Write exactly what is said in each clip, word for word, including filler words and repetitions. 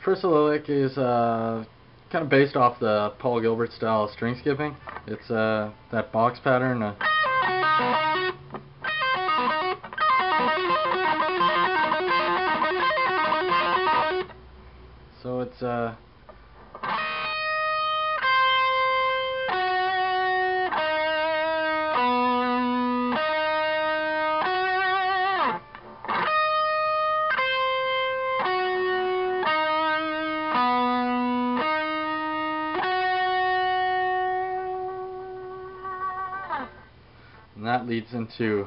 first lick is uh, kind of based off the Paul Gilbert style string skipping. It's uh, that box pattern. Uh, so it's uh, and that leads into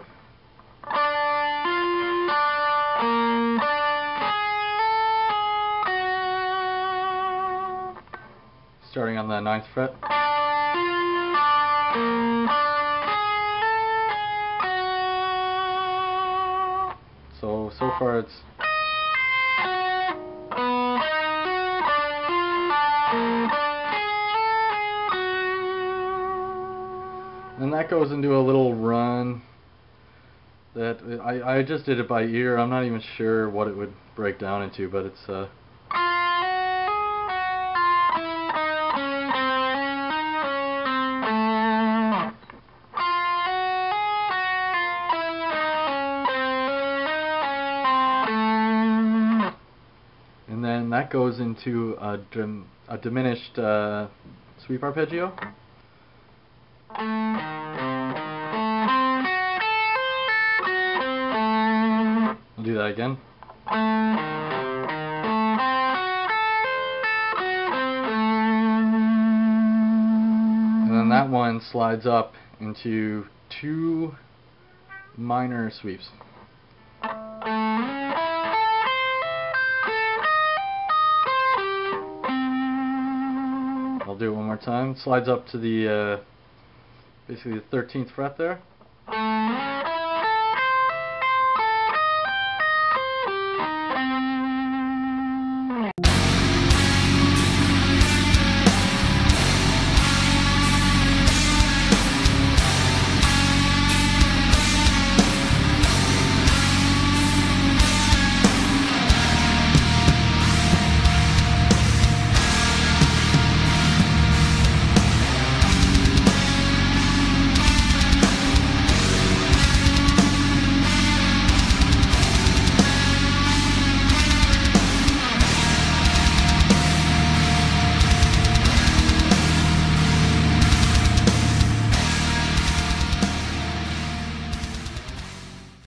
starting on the ninth fret. So, so far it's and that goes into a little run that I, I just did it by ear. I'm not even sure what it would break down into, but it's uh and then that goes into a, dim, a diminished uh, sweep arpeggio. I'll do that again. And then that one slides up into two minor sweeps. I'll do it one more time. It slides up to the uh, basically the thirteenth fret there.